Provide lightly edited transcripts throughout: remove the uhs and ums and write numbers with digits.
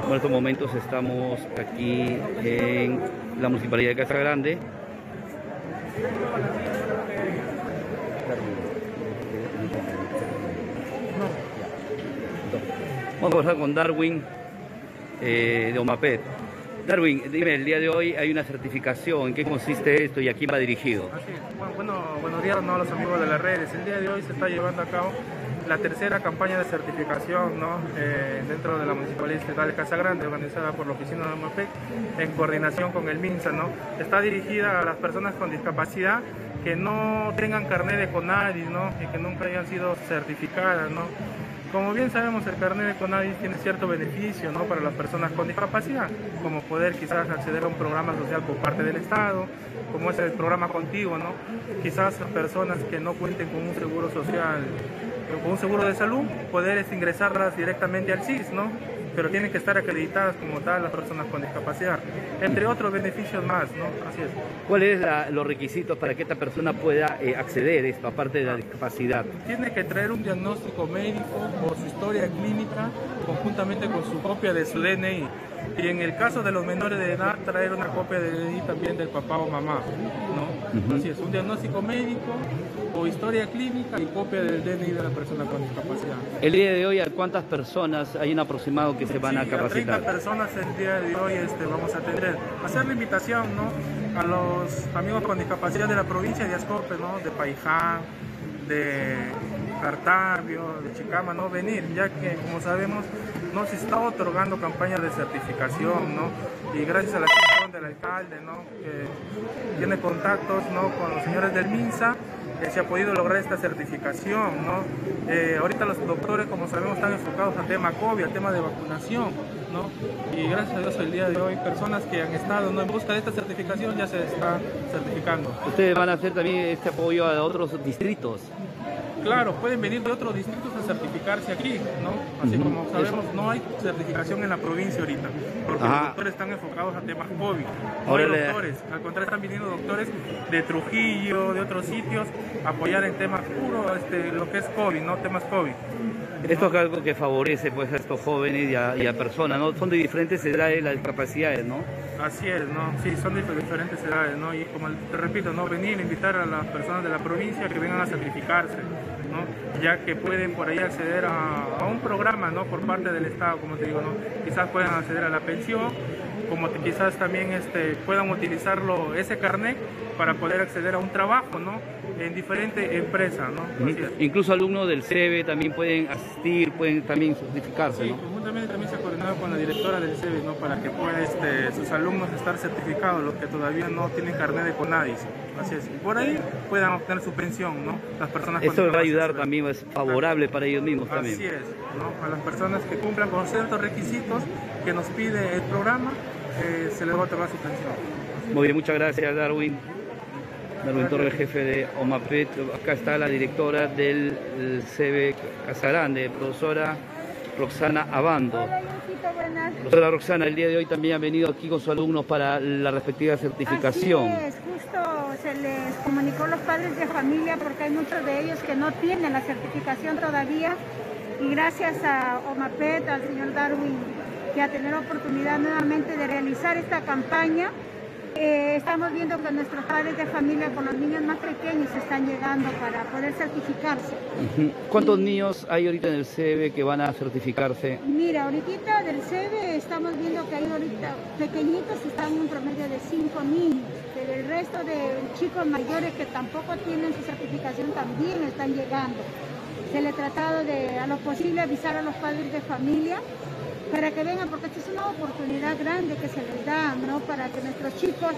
En estos momentos estamos aquí en la Municipalidad de Casa Grande. Vamos a conversar con Darwin de OMAPET. Darwin, dime, el día de hoy hay una certificación. ¿En qué consiste esto y a quién va dirigido? Así es. Buenos días a los amigos de las redes. El día de hoy se está llevando a cabo la tercera campaña de certificación, ¿no? Dentro de la Municipalidad Estatal de Casa Grande, organizada por la oficina de OMAPET en coordinación con el MINSA, ¿no? Está dirigida a las personas con discapacidad que no tengan carnet de CONADIS, ¿no? Y que nunca hayan sido certificadas, ¿no? Como bien sabemos, el carnet de CONADIS tiene cierto beneficio, ¿no? Para las personas con discapacidad, como poder quizás acceder a un programa social por parte del Estado, como es el programa Contigo, ¿no? Quizás personas que no cuenten con un seguro social, con un seguro de salud, poder ingresarlas directamente al SIS, ¿no? Pero tienen que estar acreditadas como tal las personas con discapacidad, entre otros beneficios más, ¿no? Así es. ¿Cuáles son los requisitos para que esta persona pueda acceder a esto, aparte de la discapacidad? Tiene que traer un diagnóstico médico o su historia clínica conjuntamente con su copia de su DNI. Y en el caso de los menores de edad, traer una copia de DNI también del papá o mamá, ¿no? Así es, un diagnóstico médico o historia clínica y copia del DNI de la persona con discapacidad. El día de hoy, ¿a cuántas personas hay un aproximado que se van a capacitar? A 30 personas el día de hoy vamos a tener. Hacer la invitación, ¿no? A los amigos con discapacidad de la provincia de Ascope, ¿no? De Paiján, de Cartavio, de Chicama, ¿no? Venir, ya que, como sabemos, no se está otorgando campañas de certificación, ¿no? Y gracias a la gestión del alcalde, ¿no? Que tiene contactos, ¿no? Con los señores del MINSA, se ha podido lograr esta certificación, ¿no? Ahorita los doctores, como sabemos, están enfocados al tema COVID, al tema de vacunación, ¿no? Y gracias a Dios el día de hoy, personas que han estado, ¿no? En busca de esta certificación ya se está certificando. ¿Ustedes van a hacer también este apoyo a otros distritos? Claro, pueden venir de otros distritos a certificarse aquí, ¿no? Así como sabemos, no hay certificación en la provincia ahorita, porque los doctores están enfocados a temas COVID. No hay doctores, al contrario, están viniendo doctores de Trujillo, de otros sitios, a apoyar en temas puros, lo que es COVID, ¿no? Temas COVID. Esto es algo que favorece pues a estos jóvenes y a personas, ¿no? Son de diferentes edades las discapacidades, ¿no? Así es, ¿no? Sí, son de diferentes edades, ¿no? Y como te repito, ¿no? Venir a invitar a las personas de la provincia que vengan a certificarse, ¿no? Ya que pueden por ahí acceder a un programa, ¿no? Por parte del Estado, como te digo, ¿no? Quizás puedan acceder a la pensión, como quizás también puedan utilizarlo, ese carnet, para poder acceder a un trabajo, ¿no? En diferentes empresas, ¿no? Incluso alumnos del CEBE también pueden asistir, pueden también certificarse, sí, ¿no? Conjuntamente también se ha coordinado con la directora del CEBE, ¿no? Para que puedan sus alumnos estar certificados, los que todavía no tienen carnet de CONADIS. Así es. Y por ahí puedan obtener su pensión, ¿no? Las personas con Eso va a ayudar también, es favorable para ellos mismos también. Así es, ¿no? A las personas que cumplan con ciertos requisitos que nos pide el programa, se les va a otorgar su pensión. Muy bien, muchas gracias, Darwin. Darwin Torres, jefe de OMAPET. Acá está la directora del CEBE Casa Grande, profesora Roxana Abando. Hola, Luisito, buenas. Profesora Roxana, el día de hoy también han venido aquí con sus alumnos para la respectiva certificación. Así es, justo se les comunicó a los padres de familia porque hay muchos de ellos que no tienen la certificación todavía y gracias a OMAPET, al señor Darwin, que a tener oportunidad nuevamente de realizar esta campaña, estamos viendo que nuestros padres de familia con los niños más pequeños están llegando para poder certificarse. ¿Cuántos niños hay ahorita en el CEBE que van a certificarse? Mira, ahorita del CEBE estamos viendo que hay ahorita pequeñitos, están en un promedio de 5 niños, pero el resto de chicos mayores que tampoco tienen su certificación también están llegando. Se le ha tratado de, a lo posible, avisar a los padres de familia para que vengan, porque esta es una oportunidad grande que se les da, ¿no? Para que nuestros chicos,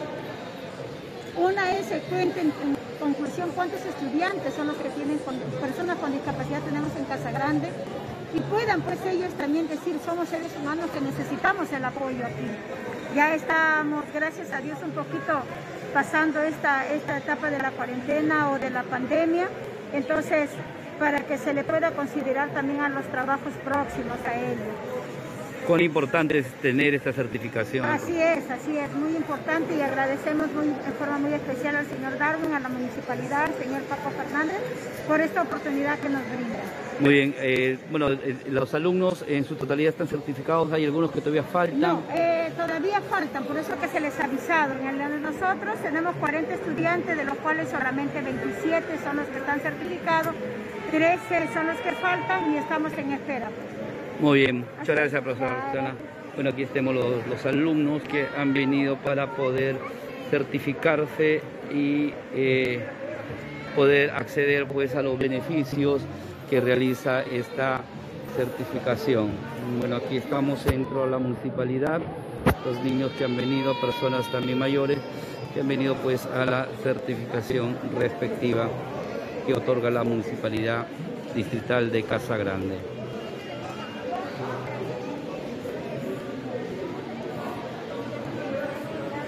una es se cuenten en conclusión cuántos estudiantes son los que tienen personas con discapacidad tenemos en Casa Grande y puedan pues ellos también decir somos seres humanos que necesitamos el apoyo aquí. Ya estamos, gracias a Dios, un poquito pasando esta etapa de la cuarentena o de la pandemia, entonces para que se le pueda considerar también a los trabajos próximos a ellos. cuán importante es tener esta certificación. Así es, muy importante, y agradecemos en forma muy especial al señor Darwin, a la municipalidad, al señor Paco Fernández, por esta oportunidad que nos brinda. Muy bien, bueno, los alumnos en su totalidad están certificados, hay algunos que todavía faltan. No, todavía faltan, por eso que se les ha avisado. En el de nosotros tenemos 40 estudiantes, de los cuales solamente 27 son los que están certificados, 13 son los que faltan y estamos en espera. Muy bien, muchas gracias, profesora Roxana. Bueno, aquí estamos los alumnos que han venido para poder certificarse y poder acceder pues a los beneficios que realiza esta certificación. Bueno, aquí estamos dentro de la municipalidad, los niños que han venido, personas también mayores que han venido pues a la certificación respectiva que otorga la Municipalidad Distrital de Casa Grande.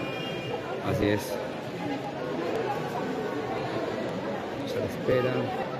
Así es. Se espera.